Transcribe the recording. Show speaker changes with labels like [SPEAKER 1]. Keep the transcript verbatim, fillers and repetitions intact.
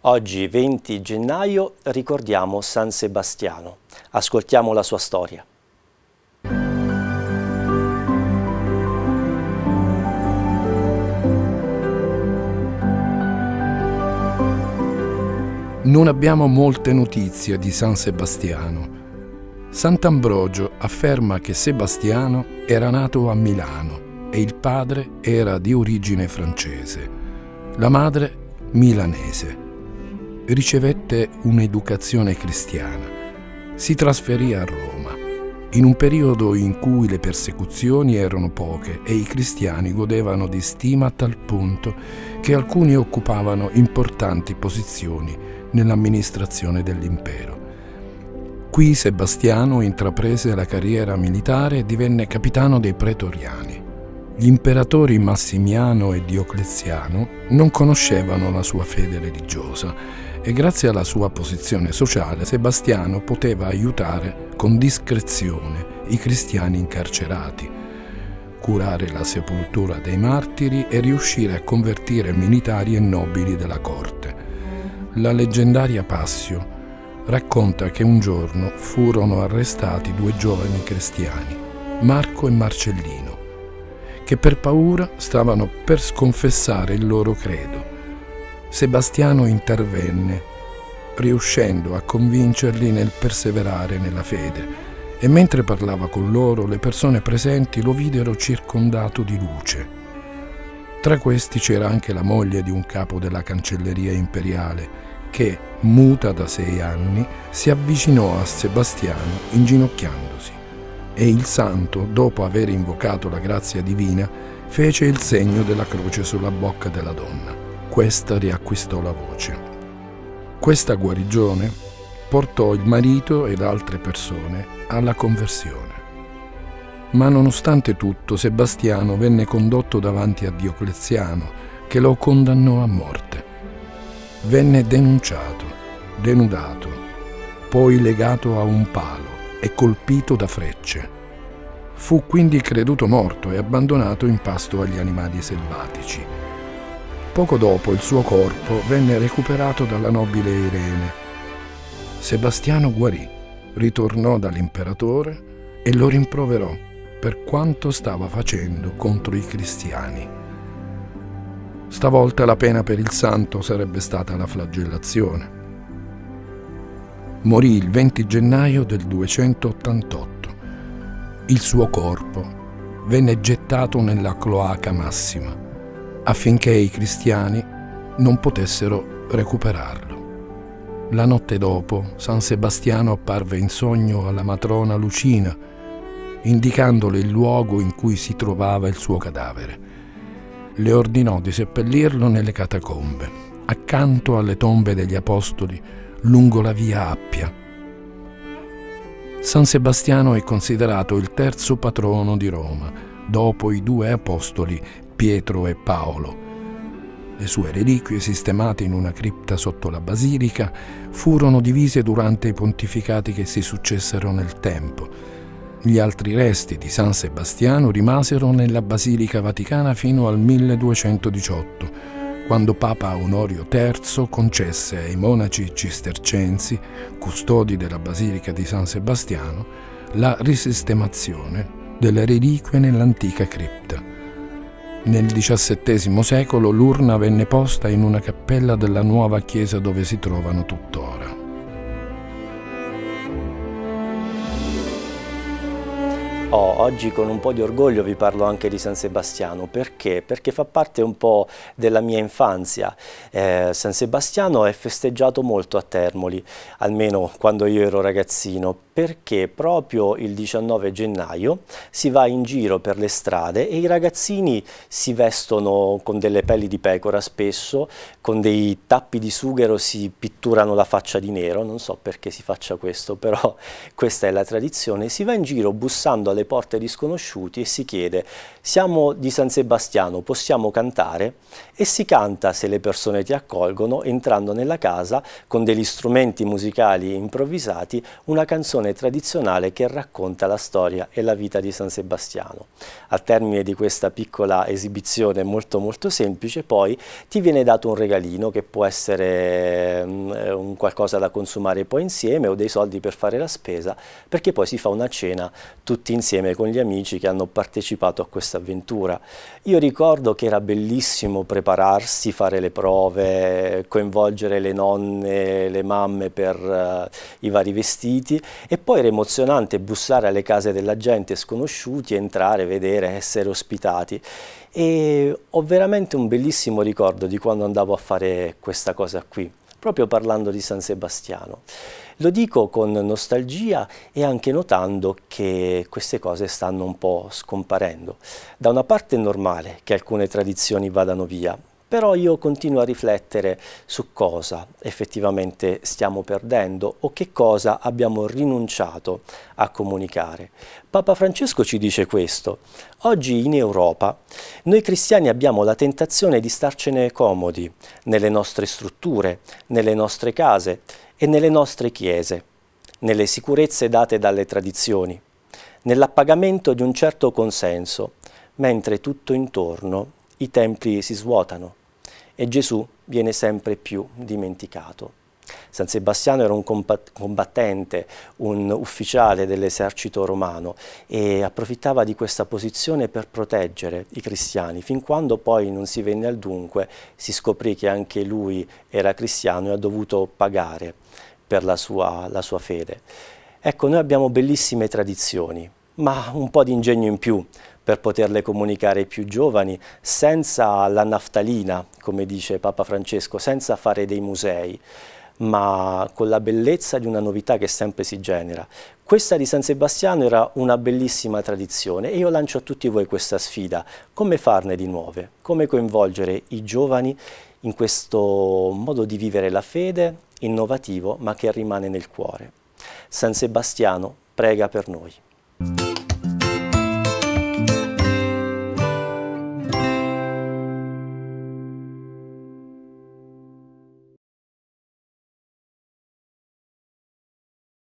[SPEAKER 1] Oggi, venti gennaio, ricordiamo San Sebastiano. Ascoltiamo la sua storia.
[SPEAKER 2] Non abbiamo molte notizie di San Sebastiano. Sant'Ambrogio afferma che Sebastiano era nato a Milano e il padre era di origine francese, la madre milanese. Ricevette un'educazione cristiana. Si trasferì a Roma, in un periodo in cui le persecuzioni erano poche e i cristiani godevano di stima a tal punto che alcuni occupavano importanti posizioni nell'amministrazione dell'impero. Qui Sebastiano intraprese la carriera militare e divenne capitano dei pretoriani. Gli imperatori Massimiano e Diocleziano non conoscevano la sua fede religiosa e grazie alla sua posizione sociale Sebastiano poteva aiutare con discrezione i cristiani incarcerati, curare la sepoltura dei martiri e riuscire a convertire militari e nobili della corte. La leggendaria Passio racconta che un giorno furono arrestati due giovani cristiani, Marco e Marcellino, che per paura stavano per sconfessare il loro credo. Sebastiano intervenne, riuscendo a convincerli nel perseverare nella fede, e mentre parlava con loro le persone presenti lo videro circondato di luce. Tra questi c'era anche la moglie di un capo della cancelleria imperiale che, muta da sei anni, si avvicinò a Sebastiano inginocchiandosi, e il santo, dopo aver invocato la grazia divina, fece il segno della croce sulla bocca della donna. Questa riacquistò la voce. Questa guarigione portò il marito ed altre persone alla conversione. Ma nonostante tutto, Sebastiano venne condotto davanti a Diocleziano, che lo condannò a morte. Venne denunciato, denudato, poi legato a un palo e colpito da frecce. Fu quindi creduto morto e abbandonato in pasto agli animali selvatici. Poco dopo il suo corpo venne recuperato dalla nobile Irene. Sebastiano guarì, ritornò dall'imperatore e lo rimproverò per quanto stava facendo contro i cristiani. Stavolta la pena per il santo sarebbe stata la flagellazione. Morì il venti gennaio del duecentottantotto. Il suo corpo venne gettato nella cloaca massima, affinché i cristiani non potessero recuperarlo. La notte dopo, San Sebastiano apparve in sogno alla matrona Lucina, indicandole il luogo in cui si trovava il suo cadavere. Le ordinò di seppellirlo nelle catacombe, accanto alle tombe degli apostoli, lungo la via Appia. San Sebastiano è considerato il terzo patrono di Roma, dopo i due apostoli Pietro e Paolo. Le sue reliquie, sistemate in una cripta sotto la basilica, furono divise durante i pontificati che si successero nel tempo. Gli altri resti di San Sebastiano rimasero nella Basilica Vaticana fino al milleduecentodiciotto, quando Papa Onorio terzo concesse ai monaci cistercensi, custodi della Basilica di San Sebastiano, la risistemazione delle reliquie nell'antica cripta. Nel diciassettesimo secolo l'urna venne posta in una cappella della nuova chiesa dove si trovano tuttora.
[SPEAKER 1] Oh, oggi con un po' di orgoglio vi parlo anche di San Sebastiano. Perché? Perché fa parte un po' della mia infanzia. Eh, San Sebastiano è festeggiato molto a Termoli, almeno quando io ero ragazzino, perché proprio il diciannove gennaio si va in giro per le strade e i ragazzini si vestono con delle pelli di pecora spesso, con dei tappi di sughero si pitturano la faccia di nero, non so perché si faccia questo, però questa è la tradizione. Si va in giro bussando alle porte di sconosciuti e si chiede: siamo di San Sebastiano, possiamo cantare? E si canta, se le persone ti accolgono, entrando nella casa con degli strumenti musicali improvvisati, una canzone canzone tradizionale che racconta la storia e la vita di San Sebastiano. Al termine di questa piccola esibizione molto molto semplice, poi ti viene dato un regalino che può essere um, un qualcosa da consumare poi insieme o dei soldi per fare la spesa, perché poi si fa una cena tutti insieme con gli amici che hanno partecipato a questa avventura. Io ricordo che era bellissimo prepararsi, fare le prove, coinvolgere le nonne, le mamme per uh, i vari vestiti, e poi era emozionante bussare alle case della gente, sconosciuti, entrare, vedere, essere ospitati. E ho veramente un bellissimo ricordo di quando andavo a fare questa cosa qui, proprio parlando di San Sebastiano. Lo dico con nostalgia e anche notando che queste cose stanno un po' scomparendo. Da una parte è normale che alcune tradizioni vadano via, però io continuo a riflettere su cosa effettivamente stiamo perdendo o che cosa abbiamo rinunciato a comunicare. Papa Francesco ci dice questo: oggi in Europa noi cristiani abbiamo la tentazione di starcene comodi nelle nostre strutture, nelle nostre case e nelle nostre chiese, nelle sicurezze date dalle tradizioni, nell'appagamento di un certo consenso, mentre tutto intorno i templi si svuotano e Gesù viene sempre più dimenticato. San Sebastiano era un combattente, un ufficiale dell'esercito romano, e approfittava di questa posizione per proteggere i cristiani, fin quando poi non si venne al dunque, si scoprì che anche lui era cristiano e ha dovuto pagare per la sua, la sua fede. Ecco, noi abbiamo bellissime tradizioni, ma un po' di ingegno in più per poterle comunicare ai più giovani, senza la naftalina, come dice Papa Francesco, senza fare dei musei, ma con la bellezza di una novità che sempre si genera. Questa di San Sebastiano era una bellissima tradizione e io lancio a tutti voi questa sfida: come farne di nuove, come coinvolgere i giovani in questo modo di vivere la fede innovativo ma che rimane nel cuore. San Sebastiano prega per noi.